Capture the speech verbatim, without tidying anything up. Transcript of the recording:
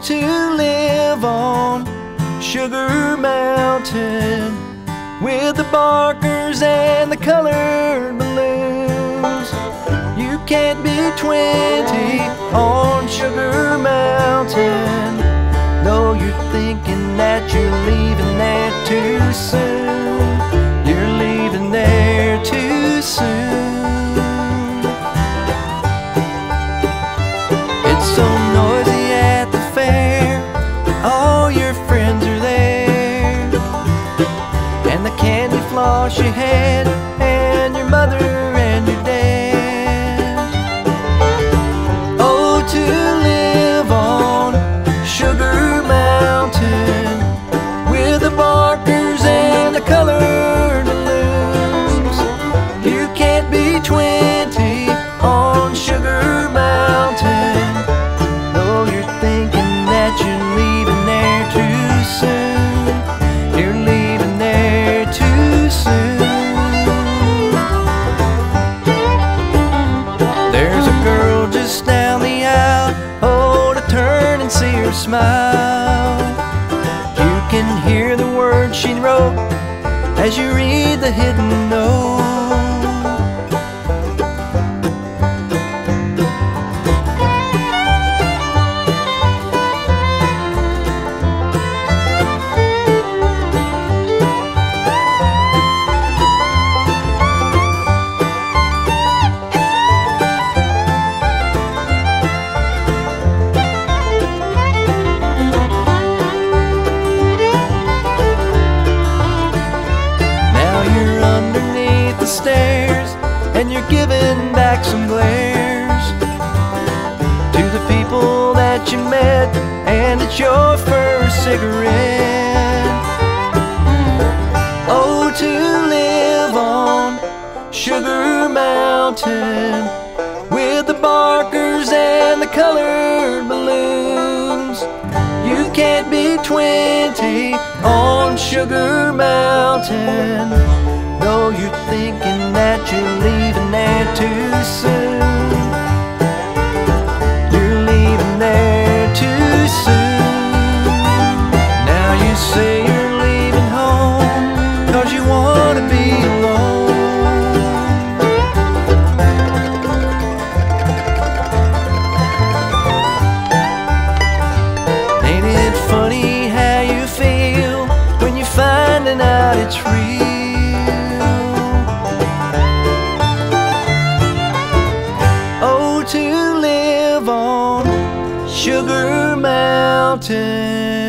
to live on Sugar Mountain with the barkers and the colored balloons. You can't be twenty on Sugar Mountain, though you're thinking that you're leaving there too soon. You're leaving there too soon. It's so noisy at the fair, all your friends are there, and the candy floss you had, and your mother and your dad. Oh, to live on Sugar Mountain with the barkers and the colored balloons. You can't be twenty on Sugar Mountain, though you're thinking that you're leaving there too soon. You're leaving there too soon. There's a girl just down the aisle, oh, to turn and see her smile. You can hear the words she wrote as you read the hidden note. Stairs, and you're giving back some glares to the people that you met, and it's your first cigarette. Oh, to live on Sugar Mountain with the barkers and the colored balloons. You can't be twenty on Sugar Mountain, though you're thinking that you're leaving there too soon. You're leaving there too soon. Now you say you're leaving home 'cause you wanna be alone. Ain't it funny how you feel when you're finding out it's real? To live on Sugar Mountain.